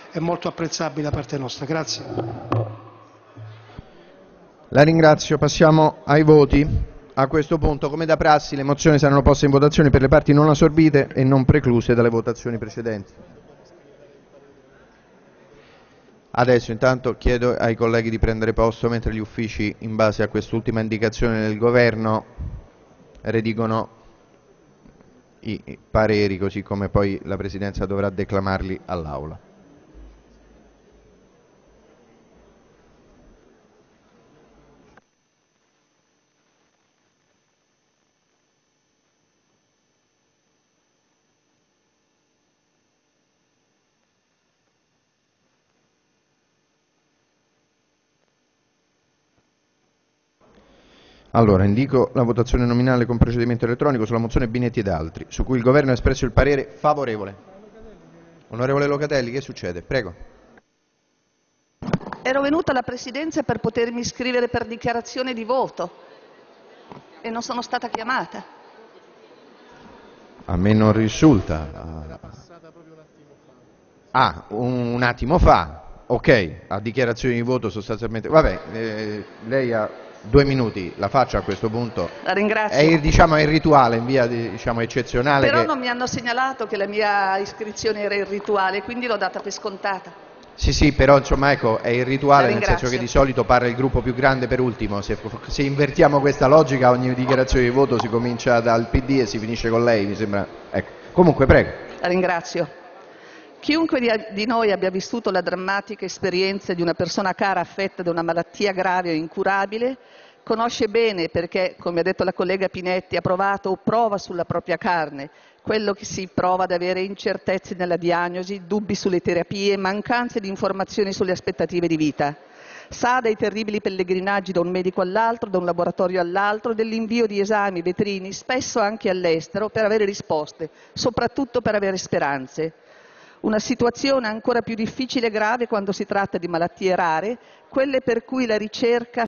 è molto apprezzabile da parte nostra. Grazie. La ringrazio, passiamo ai voti. A questo punto, come da prassi, le mozioni saranno poste in votazione per le parti non assorbite e non precluse dalle votazioni precedenti. Adesso intanto chiedo ai colleghi di prendere posto mentre gli uffici, in base a quest'ultima indicazione del Governo, redigono i pareri, così come poi la Presidenza dovrà declamarli all'Aula. Allora, indico la votazione nominale con procedimento elettronico sulla mozione Binetti ed altri, su cui il Governo ha espresso il parere favorevole. Onorevole Locatelli, che succede? Prego. Ero venuta alla Presidenza per potermi iscrivere per dichiarazione di voto e non sono stata chiamata. A me non risulta. Ah, un attimo fa. Ok, a dichiarazione di voto sostanzialmente. Vabbè, lei ha 2 minuti, la faccio a questo punto. La ringrazio. È il rituale in via eccezionale. Però non mi hanno segnalato che la mia iscrizione era irrituale, quindi l'ho data per scontata. Sì, però insomma ecco, è il rituale, nel senso che di ringrazio. solito parla il gruppo più grande per ultimo. Se invertiamo questa logica, ogni dichiarazione di voto si comincia dal PD e si finisce con lei, mi sembra. Ecco. Comunque, prego. La ringrazio. Chiunque di noi abbia vissuto la drammatica esperienza di una persona cara affetta da una malattia grave o incurabile conosce bene, perché, come ha detto la collega Pinetti, ha provato o prova sulla propria carne quello che si prova ad avere incertezze nella diagnosi, dubbi sulle terapie, mancanze di informazioni sulle aspettative di vita. Sa dei terribili pellegrinaggi da un medico all'altro, da un laboratorio all'altro, dell'invio di esami, vetrini, spesso anche all'estero, per avere risposte, soprattutto per avere speranze. Una situazione ancora più difficile e grave quando si tratta di malattie rare, quelle per cui la ricerca